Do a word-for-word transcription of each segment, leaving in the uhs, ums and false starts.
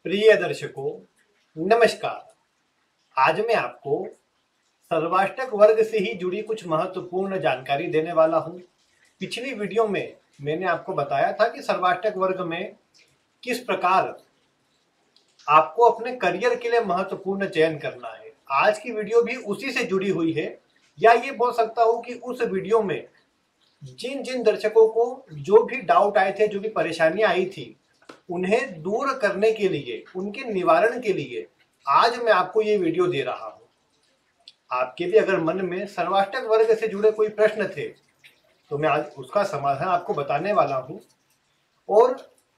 प्रिय दर्शकों, नमस्कार। आज मैं आपको सर्वाष्टक वर्ग से ही जुड़ी कुछ महत्वपूर्ण जानकारी देने वाला हूं। पिछली वीडियो में मैंने आपको बताया था कि सर्वाष्टक वर्ग में किस प्रकार आपको अपने करियर के लिए महत्वपूर्ण चयन करना है। आज की वीडियो भी उसी से जुड़ी हुई है, या ये बोल सकता हूं कि उस वीडियो में जिन जिन दर्शकों को जो भी डाउट आए थे, जो भी परेशानियां आई थी, उन्हें दूर करने के लिए, उनके निवारण के लिए आज मैं आपको ये वीडियो दे रहा हूं। आपके भी अगर मन में सर्वाष्टक वर्ग से जुड़े कोई प्रश्न थे तो मैं आज उसका समाधान आपको बताने वाला हूं, और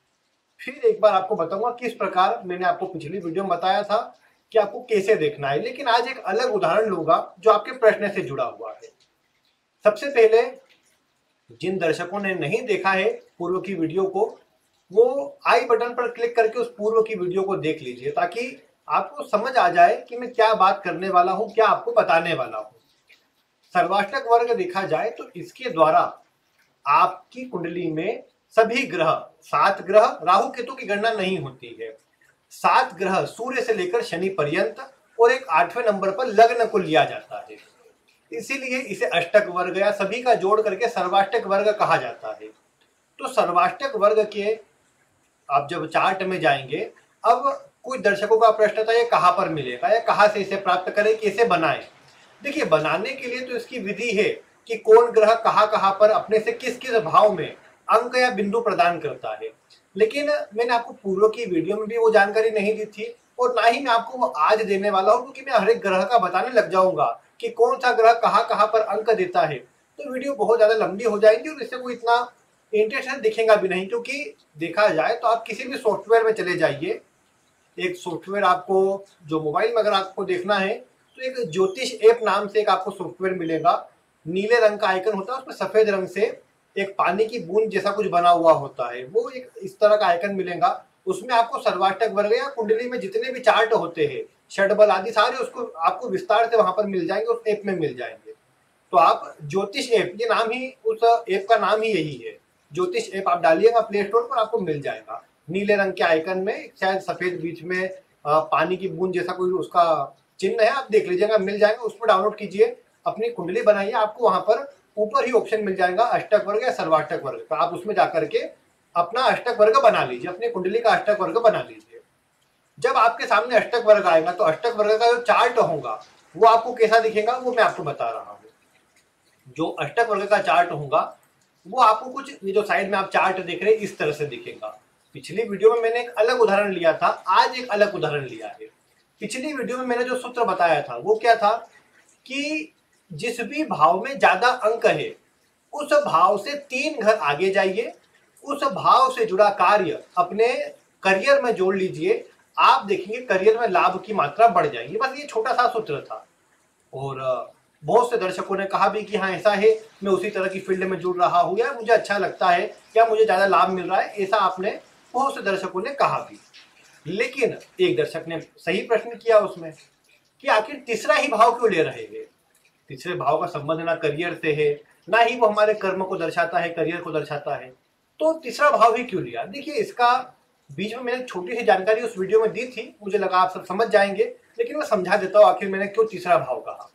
फिर एक बार आपको बताऊंगा किस प्रकार मैंने आपको पिछली वीडियो में बताया था कि आपको कैसे देखना है। लेकिन आज एक अलग उदाहरण लूंगा जो आपके प्रश्न से जुड़ा हुआ है। सबसे पहले जिन दर्शकों ने नहीं देखा है पूर्व की वीडियो को, वो आई बटन पर क्लिक करके उस पूर्व की वीडियो को देख लीजिए, ताकि आपको समझ आ जाए कि मैं क्या बात करने वाला हूं, क्या आपको बताने वाला हूं। सर्वाष्टक वर्ग देखा जाए तो इसके द्वारा आपकी कुंडली में सभी ग्रह, सात ग्रह, राहु केतु की गणना नहीं होती है, सात ग्रह सूर्य से लेकर शनि पर्यंत और एक आठवें नंबर पर लग्न को लिया जाता है। इसीलिए इसे अष्टक वर्ग या सभी का जोड़ करके सर्वाष्टक वर्ग कहा जाता है। तो सर्वाष्टक वर्ग के आप जब चार्ट में जाएंगे, अब कुछ दर्शकों का प्रश्न था ये कहां पर मिलेगा या कहां से इसे प्राप्त करें, कैसे बनाएं। देखिए, बनाने के लिए तो इसकी विधि है कि कौन ग्रह कहां कहां पर अपने से किस किस भाव में अंक या बिंदु प्रदान करता है। लेकिन मैंने आपको पूर्व की वीडियो में भी वो जानकारी नहीं दी थी, और ना ही मैं आपको वो आज देने वाला हूं, क्योंकि मैं हर एक ग्रह का बताने लग जाऊंगा कि कौन सा ग्रह कहां कहां पर अंक देता है, तो वीडियो बहुत ज्यादा लंबी हो जाएगी और इससे कोई इतना इंटरेस्ट दिखेगा भी नहीं। क्योंकि देखा जाए तो आप किसी भी सॉफ्टवेयर में चले जाइए, एक सॉफ्टवेयर आपको जो मोबाइल में अगर आपको देखना है तो एक ज्योतिष ऐप नाम से एक आपको सॉफ्टवेयर मिलेगा। नीले रंग का आइकन होता है, उसमें सफेद रंग से एक पानी की बूंद जैसा कुछ बना हुआ होता है, वो एक इस तरह का आइकन मिलेगा। उसमें आपको सर्वाष्टक वर्ग या कुंडली में जितने भी चार्ट होते हैं, षटबल आदि सारे उसको आपको विस्तार से वहां पर मिल जाएंगे, उस ऐप में मिल जाएंगे। तो आप ज्योतिष ऐप, ये नाम ही उस ऐप का नाम ही यही है, ज्योतिष ऐप आप डालिएगा प्ले स्टोर पर, आपको मिल जाएगा। नीले रंग के आइकन में शायद सफेद बीच में आ, पानी की बूंद जैसा कोई उसका चिन्ह है, आप देख लीजिएगा, मिल जाएगा। उसको डाउनलोड कीजिए, अपनी कुंडली बनाइए, आपको वहां पर ऊपर ही ऑप्शन मिल जाएगा अष्टक वर्ग या सर्वाष्टक वर्ग। तो आप उसमें जाकर के अपना अष्टक वर्ग बना लीजिए, अपनी कुंडली का अष्टक वर्ग बना लीजिए। जब आपके सामने अष्टक वर्ग आएगा तो अष्टक वर्ग का जो चार्ट होगा वो आपको कैसा दिखेगा, वो मैं आपको बता रहा हूँ। जो अष्टक वर्ग का चार्ट होगा वो आपको कुछ, ये जो साइड में आप चार्ट देख रहे हैं, इस तरह से दिखेगा। पिछली वीडियो में मैंने एक अलग उदाहरण लिया था, आज एक अलग उदाहरण लिया है। पिछली वीडियो में मैंने जो सूत्र बताया था वो क्या था कि जिस भी भाव में ज्यादा अंक है उस भाव से तीन घर आगे जाइए, उस भाव से जुड़ा कार्य अपने करियर में जोड़ लीजिए, आप देखेंगे करियर में लाभ की मात्रा बढ़ जाएगी। बस ये छोटा सा सूत्र था, और बहुत से दर्शकों ने कहा भी कि हाँ ऐसा है, मैं उसी तरह की फील्ड में जुड़ रहा हूँ, या मुझे अच्छा लगता है, या मुझे ज्यादा लाभ मिल रहा है, ऐसा आपने बहुत से दर्शकों ने कहा भी। लेकिन एक दर्शक ने सही प्रश्न किया उसमें कि आखिर तीसरा ही भाव क्यों ले रहे हैं। तीसरे भाव का संबंध ना करियर से है, ना ही वो हमारे कर्म को दर्शाता है, करियर को दर्शाता है, तो तीसरा भाव ही क्यों लिया। देखिए, इसका बीच में मैंने छोटी सी जानकारी उस वीडियो में दी थी, मुझे लगा आप सब समझ जाएंगे, लेकिन मैं समझा देता हूँ आखिर मैंने क्यों तीसरा भाव कहा।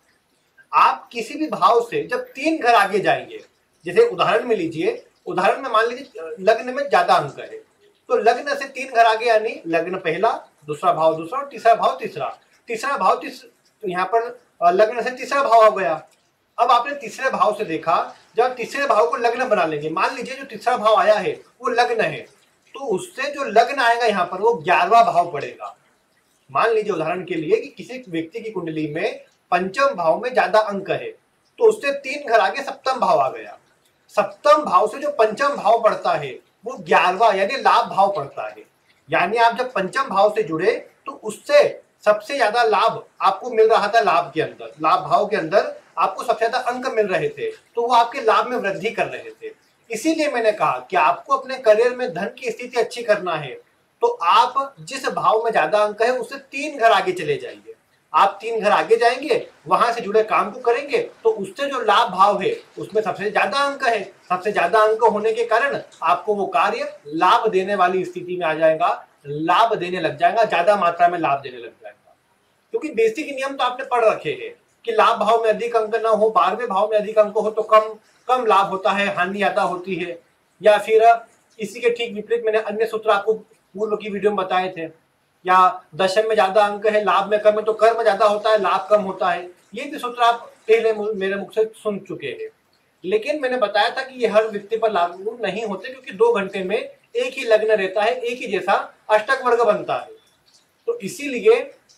आप किसी भी भाव से जब तीन घर आगे जाएंगे, जैसे उदाहरण में लीजिए, उदाहरण में मान लीजिए लग्न में ज्यादा अंक है, तो लग्न से तीन घर आगे, यानी लग्न पहला, दूसरा भाव दूसरा और तीसरा भाव तीसरा। तीसरा भाव तीस, तो यहाँ पर लग्न से तीसरा भाव आ गया। अब आपने तीसरे भाव से देखा, जब तीसरे भाव को लग्न बना लेंगे, मान लीजिए जो तीसरा भाव आया है वो लग्न है, तो उससे जो लग्न आएगा यहाँ पर वो ग्यारहवां भाव पड़ेगा। मान लीजिए उदाहरण के लिए कि किसी व्यक्ति की कुंडली में पंचम भाव में ज्यादा अंक है, तो उससे तीन घर आगे सप्तम भाव आ गया। सप्तम भाव से जो पंचम भाव पड़ता है वो ग्यारहवां यानी लाभ भाव पड़ता है। यानी आप जब पंचम भाव से जुड़े तो उससे सबसे ज्यादा लाभ आपको मिल रहा था, लाभ के अंदर, लाभ भाव के अंदर आपको सबसे ज्यादा अंक मिल रहे थे, तो वो आपके लाभ में वृद्धि कर रहे थे। इसीलिए मैंने कहा कि आपको अपने करियर में धन की स्थिति अच्छी करना है, तो आप जिस भाव में ज्यादा अंक है उससे तीन घर आगे चले जाइए। आप तीन घर आगे जाएंगे, वहां से जुड़े काम को करेंगे, तो उससे जो लाभ भाव है उसमें सबसे ज्यादा अंक है। सबसे ज्यादा अंक होने के कारण आपको वो कार्य लाभ देने वाली स्थिति में आ जाएगा, लाभ देने लग जाएगा, ज्यादा मात्रा में लाभ देने लग जाएगा। क्योंकि बेसिक नियम तो आपने पढ़ रखे हैं कि लाभ भाव में अधिक अंक न हो, बारहवें भाव में अधिक अंक हो तो कम कम लाभ होता है, हानि ज्यादा होती है। या फिर इसी के ठीक विपरीत मैंने अन्य सूत्र आपको पूर्व की वीडियो में बताए थे, या दशम में ज्यादा अंक है लाभ में कम है तो कर्म ज्यादा होता है लाभ कम होता है। ये भी सूत्र आप पहले मेरे मुख से सुन चुके हैं। लेकिन मैंने बताया था कि ये हर व्यक्ति पर लागू नहीं होते, क्योंकि दो घंटे में एक ही लग्न रहता है, एक ही जैसा अष्टक वर्ग बनता है। तो इसीलिए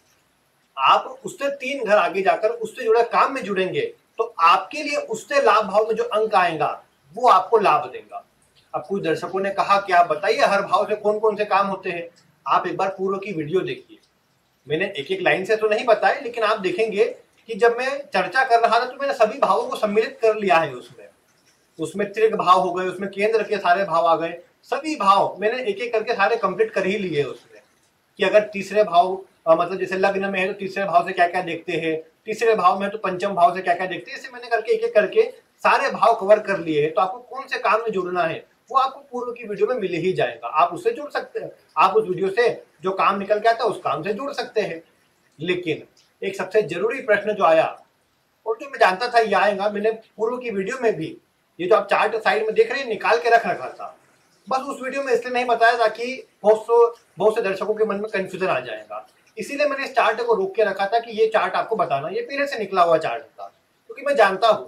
आप उससे तीन घर आगे जाकर उससे जुड़े काम में जुड़ेंगे तो आपके लिए उससे लाभ भाव में जो अंक आएगा वो आपको लाभ देगा। अब कुछ दर्शकों ने कहा कि आप बताइए हर भाव से कौन कौन से काम होते हैं। आप एक बार पूर्व की वीडियो देखिए, मैंने एक एक लाइन से तो नहीं बताया, लेकिन आप देखेंगे कि जब मैं चर्चा कर रहा था तो मैंने सभी भावों को सम्मिलित कर लिया है। उसमें उसमें त्रिक भाव हो गए, उसमें केंद्र के सारे भाव आ गए, सभी भाव मैंने एक एक करके सारे कंप्लीट कर ही लिए उसमें। कि अगर तीसरे भाव आ, मतलब जैसे लग्न में है तो तीसरे भाव से क्या क्या देखते हैं, तीसरे भाव में तो पंचम भाव से क्या क्या देखते हैं, ऐसे मैंने करके एक एक करके सारे भाव कवर कर लिए हैं। तो आपको कौन से काम में जुड़ना है वो आपको पूर्व की वीडियो में मिल ही जाएगा, आप उससे जुड़ सकते हैं। आप उस वीडियो से जो काम निकल के आता है उस काम से जुड़ सकते हैं। लेकिन एक सबसे जरूरी प्रश्न जो आया और जो मैं जानता था ये आएगा, मैंने पूर्व की वीडियो में भी ये जो आप चार्ट साइड में देख रहे हैं निकाल के रख रखा था। बस उस वीडियो में इसलिए नहीं बताया ताकि बहुत सो बहुत से दर्शकों के मन में कंफ्यूजन आ जाएगा, इसीलिए मैंने इस चार्ट को रोक के रखा था कि ये चार्ट आपको बताना। ये पहले से निकला हुआ चार्ट था, क्योंकि मैं जानता हूं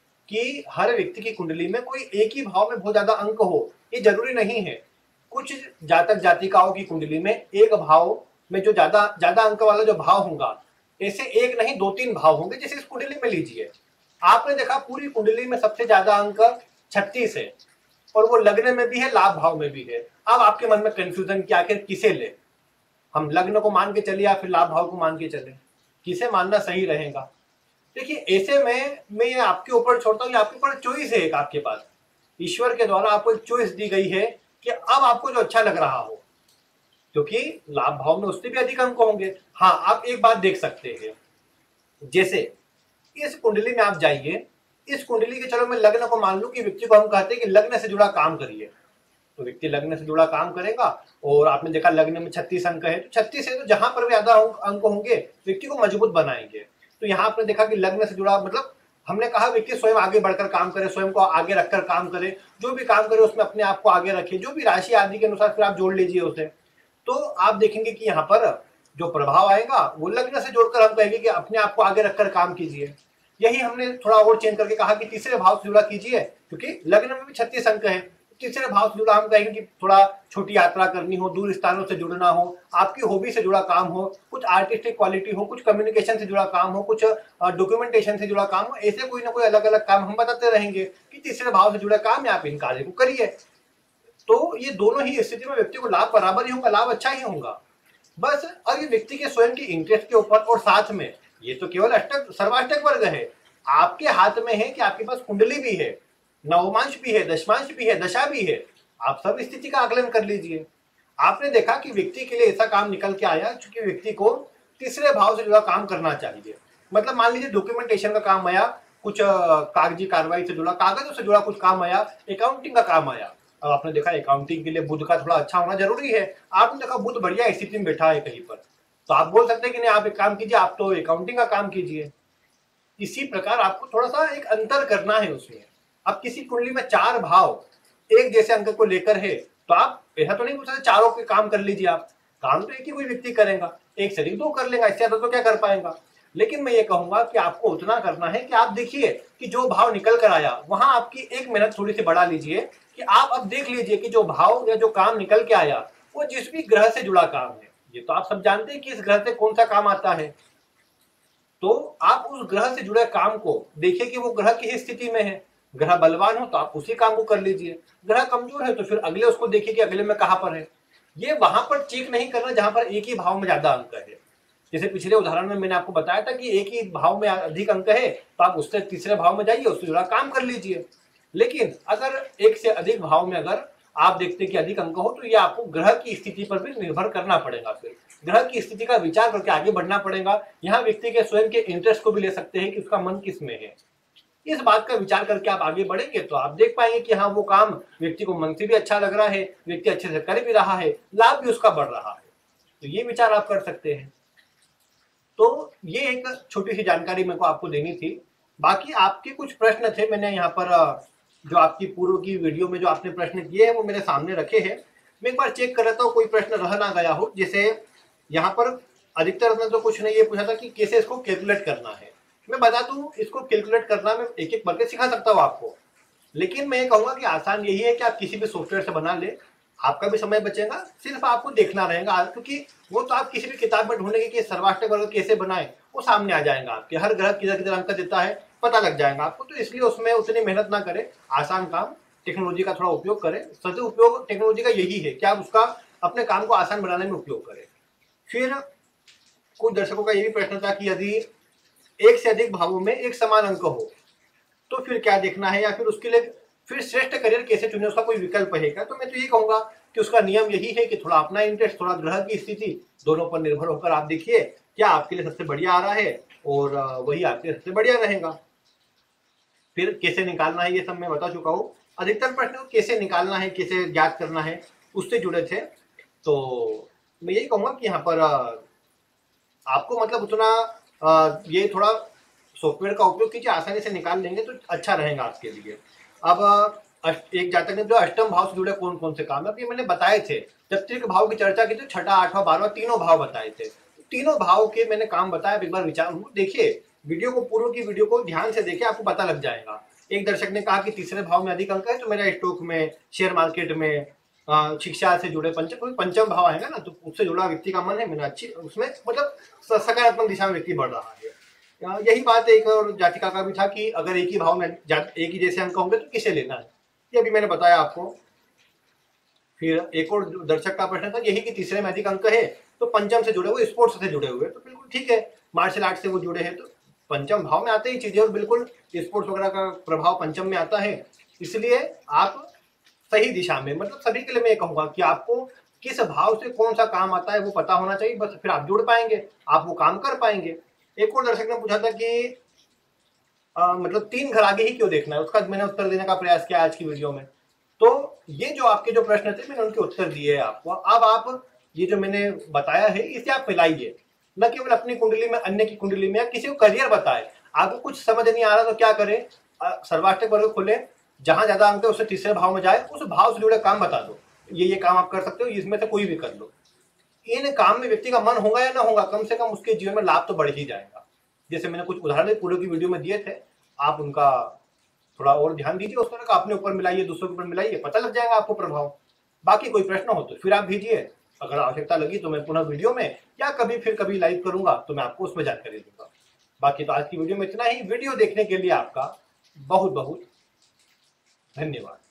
कि हर व्यक्ति की कुंडली में कोई एक ही भाव में बहुत ज्यादा अंक हो ये जरूरी नहीं है। कुछ जातक जातिकाओं की कुंडली में एक भाव में जो ज्यादा ज्यादा अंक वाला जो भाव होगा, ऐसे एक नहीं दो तीन भाव होंगे। जैसे इस कुंडली में लीजिए, आपने देखा पूरी कुंडली में सबसे ज्यादा अंक छत्तीस है और वो लग्न में भी है लाभ भाव में भी है। अब आपके मन में कंफ्यूजन कि आखिर किसे ले, हम लग्न को मान के चले या फिर लाभ भाव को मान के चले, किसे मानना सही रहेगा। देखिए ऐसे में मैं ये आपके ऊपर छोड़ता हूँ, आपके ऊपर चॉइस है एक, आपके पास ईश्वर के द्वारा आपको एक चॉइस दी गई है कि अब आपको जो अच्छा लग रहा हो, क्योंकि लाभ भाव में उससे भी अधिक अंक होंगे। हाँ आप एक बात देख सकते हैं, जैसे इस कुंडली में आप जाइए, इस कुंडली के चलो मैं लग्न को मान लूं कि व्यक्ति को हम कहते हैं कि लग्न से जुड़ा काम करिए, तो व्यक्ति लग्न से जुड़ा काम करेगा। और आपने देखा लग्न में छत्तीस अंक है, तो छत्तीस है तो जहां पर भी ज्यादा अंक होंगे व्यक्ति को मजबूत बनाएंगे। तो यहाँ आपने देखा कि लग्न से जुड़ा मतलब हमने कहा व्यक्ति स्वयं आगे बढ़कर काम करे, स्वयं को आगे रखकर काम करे, जो भी काम करे उसमें अपने आप को आगे रखे, जो भी राशि आदि के अनुसार फिर आप जोड़ लीजिए उसे। तो आप देखेंगे कि यहाँ पर जो प्रभाव आएगा वो लग्न से जोड़कर हम कहेंगे कि अपने आप को आगे रखकर काम कीजिए। यही हमने थोड़ा और चेंज करके कहा कि तीसरे भाव से जुड़ा कीजिए, क्योंकि लग्न में भी छत्तीस अंक है, तीसरे भाव से जुड़ा हम कहेंगे कि थोड़ा छोटी यात्रा करनी हो, दूर स्थानों से जुड़ना हो, आपकी हॉबी से जुड़ा काम हो, कुछ आर्टिस्टिक क्वालिटी हो, कुछ कम्युनिकेशन से जुड़ा काम हो, कुछ डॉक्यूमेंटेशन से जुड़ा काम हो, ऐसे कोई ना कोई अलग अलग काम हम बताते रहेंगे कि तीसरे भाव से जुड़ा काम है, आप इन कार्य को करिए। तो ये दोनों ही स्थिति में व्यक्ति को लाभ बराबर ही होगा, लाभ अच्छा ही होगा। बस अब ये व्यक्ति के स्वयं की इंटरेस्ट के ऊपर, और साथ में ये तो केवल अष्टक सर्वाष्टक वर्ग है, आपके हाथ में है कि आपके पास कुंडली भी है, नवमांश भी है, दशमांश भी है, दशा भी है। आप सब स्थिति का आकलन कर लीजिए। आपने देखा कि व्यक्ति के लिए ऐसा काम निकल के आया क्योंकि व्यक्ति को तीसरे भाव से जुड़ा काम करना चाहिए। मतलब मान लीजिए डॉक्यूमेंटेशन का काम आया, कुछ कागजी कार्रवाई से जुड़ा, कागजों से जुड़ा कुछ काम आया, अकाउंटिंग का काम आया। अब आपने देखा अकाउंटिंग के लिए बुध का थोड़ा अच्छा होना जरूरी है। आपने देखा बुध बढ़िया स्थिति में बैठा है कहीं पर, तो आप बोल सकते हैं कि नहीं आप एक काम कीजिए, आप तो अकाउंटिंग का काम कीजिए। इसी प्रकार आपको थोड़ा सा एक अंतर करना है उसमें। अब किसी कुंडली में चार भाव एक जैसे अंक को लेकर है तो आप ऐसा तो नहीं पूछ सकते चारों के काम कर लीजिए। आप काम तो एक ही कोई व्यक्ति करेगा, एक से अधिक दो कर लेगा, इससे ज्यादा तो क्या कर पाएगा। लेकिन मैं ये कहूंगा कि आपको उतना करना है कि आप देखिए कि जो भाव निकल कर आया वहां आपकी एक मेहनत थोड़ी सी बढ़ा लीजिए कि आप अब देख लीजिए कि जो भाव या जो काम निकल के आया वो जिस भी ग्रह से जुड़ा काम है। ये तो आप सब जानते हैं कि इस ग्रह से कौन सा काम आता है, तो आप उस ग्रह से जुड़े काम को देखिए कि वो ग्रह किस स्थिति में है। ग्रह बलवान हो तो आप उसी काम को कर लीजिए, ग्रह कमजोर है तो फिर अगले उसको देखिए कि अगले में कहां पर है। ये वहां पर चेक नहीं करना जहां पर एक ही भाव में ज्यादा अंक है। जैसे पिछले उदाहरण में मैंने आपको बताया था कि एक ही भाव में अधिक अंक है तो आप उससे तीसरे भाव में जाइए, उससे जुड़ा काम कर लीजिए। लेकिन अगर एक से अधिक भाव में अगर आप देखते हैं कि अधिक अंक हो तो ये आपको ग्रह की स्थिति पर भी निर्भर करना पड़ेगा। फिर ग्रह की स्थिति का विचार करके आगे बढ़ना पड़ेगा। यहाँ व्यक्ति के स्वयं के इंटरेस्ट को भी ले सकते हैं कि उसका मन किस में है। इस बात का विचार करके आप आगे बढ़ेंगे तो आप देख पाएंगे कि हाँ वो काम व्यक्ति को मन से भी अच्छा लग रहा है, व्यक्ति अच्छे से कर भी रहा है, लाभ भी उसका बढ़ रहा है। तो ये विचार आप कर सकते हैं। तो ये एक छोटी सी जानकारी मेरे को आपको देनी थी। बाकी आपके कुछ प्रश्न थे, मैंने यहाँ पर जो आपकी पूर्व की वीडियो में जो आपने प्रश्न किए हैं वो मेरे सामने रखे हैं। मैं एक बार चेक कर रहा था कोई प्रश्न रह ना गया हो। जैसे यहाँ पर अधिकतर ने तो कुछ नहीं ये पूछा था कि कैसे इसको कैलकुलेट करना है। मैं बता दूं, इसको कैलकुलेट करना मैं एक एक करके सिखा सकता हूँ आपको, लेकिन मैं ये कहूंगा कि आसान यही है कि आप किसी भी सॉफ्टवेयर से बना ले, आपका भी समय बचेगा, सिर्फ आपको देखना रहेगा, क्योंकि वो तो आप किसी भी किताब में ढूंढेंगे कि सर्वाष्टक वर्ग कैसे बनाए, वो सामने आ जाएगा आपके, हर ग्रह किधर किधर अंक देता है पता लग जाएगा आपको। तो इसलिए उसमें उतनी मेहनत ना करें, आसान काम, टेक्नोलॉजी का थोड़ा उपयोग करें। सदुपयोग टेक्नोलॉजी का यही है कि आप उसका अपने काम को आसान बनाने में उपयोग करें। फिर कुछ दर्शकों का ये भी प्रश्न था कि यदि एक से अधिक भावों में एक समान अंक हो तो फिर क्या देखना है, या फिर उसके लिए फिर श्रेष्ठ करियर कैसे चुने, उसका कोई विकल्प है क्या? तो मैं तो ये कहूंगा कि उसका नियम यही है कि थोड़ा अपना इंटरेस्ट, थोड़ा ग्रह की स्थिति, दोनों पर निर्भर होकर आप देखिए क्या आपके लिए सबसे बढ़िया आ रहा है और वही आपके लिए सबसे बढ़िया रहेगा। फिर कैसे निकालना है ये सब मैं बता चुका हूँ। अधिकतर प्रश्न कैसे निकालना है, कैसे ज्ञात करना है, उससे जुड़े थे। तो मैं यही कहूंगा कि यहाँ पर आपको मतलब उतना ये थोड़ा सॉफ्टवेयर का उपयोग कीजिए, आसानी से निकाल लेंगे तो अच्छा रहेगा आपके लिए। अब एक जातक ने जो अष्टम भाव से जुड़े कौन कौन से काम है, ये मैंने बताए थे। जब त्रिक भाव की चर्चा की तो छठा, आठवां, बारहवां तीनों भाव बताए थे। तीनों भाव के मैंने काम बताया, एक बार विचार देखिए, वीडियो को, पूर्व की वीडियो को ध्यान से देखिए, आपको पता लग जाएगा। एक दर्शक ने कहा कि तीसरे भाव में अधिक अंक है तो मेरा स्टॉक में, शेयर मार्केट में, शिक्षा से जुड़े पंचम पंचम भाव आएगा ना, तो उससे जुड़ा व्यक्ति का मन है मेरा अच्छी, उसमें मतलब सकारात्मक दिशा में व्यक्ति बढ़ रहा है। यही बात एक और जातिका का भी था कि अगर एक ही भाव में एक ही जैसे अंक होंगे तो किसे लेना है, ये भी मैंने बताया आपको। फिर एक और दर्शक का प्रश्न था यही कि तीसरे में अधिक अंक है तो पंचम से जुड़े हुए, स्पोर्ट्स से जुड़े हुए, तो बिल्कुल ठीक है, मार्शल आर्ट से वो जुड़े हैं तो पंचम भाव में आते ही चीजें, और बिल्कुल स्पोर्ट्स वगैरह का प्रभाव पंचम में आता है। इसलिए आप सही दिशा में, मतलब सभी के लिए मैं कहूंगा कि आपको किस भाव से कौन सा काम आता है वो पता होना चाहिए, बस फिर आप जुड़ पाएंगे, आप वो काम कर पाएंगे। एक और दर्शक ने पूछा था कि आ, मतलब तीन घर आगे ही क्यों देखना है, उसका मैंने उत्तर देने का प्रयास किया आज की वीडियो में। तो ये जो आपके जो प्रश्न थे मैंने उनके उत्तर दिए आपको। अब आप ये जो मैंने बताया है इसे आप फैलाइए, न केवल अपनी कुंडली में, अन्य की कुंडली में, या किसी को करियर बताए। आपको कुछ समझ नहीं आ रहा तो क्या करें, सर्वाष्टक वर्ग खोले, जहां ज्यादा अंक है उससे तीसरे भाव में जाए, उस भाव से जुड़े काम बता दो, ये ये काम आप कर सकते हो, इसमें से कोई भी कर लो। इन काम में व्यक्ति का मन होगा या ना होगा, कम से कम उसके जीवन में लाभ तो बढ़ ही जाएगा। जैसे मैंने कुछ उदाहरण पूर्व की वीडियो में दिए थे, आप उनका थोड़ा और ध्यान दीजिए, उस तरह का अपने ऊपर मिलाइए, दूसरों के ऊपर मिलाइए, पता लग जाएगा आपको प्रभाव। बाकी कोई प्रश्न हो तो फिर आप भेजिए, अगर आवश्यकता लगी तो मैं पुनः वीडियो में या कभी फिर कभी लाइव करूंगा तो मैं आपको उसमें जानकारी दूंगा। बाकी तो आज की वीडियो में इतना ही। वीडियो देखने के लिए आपका बहुत बहुत धन्यवाद।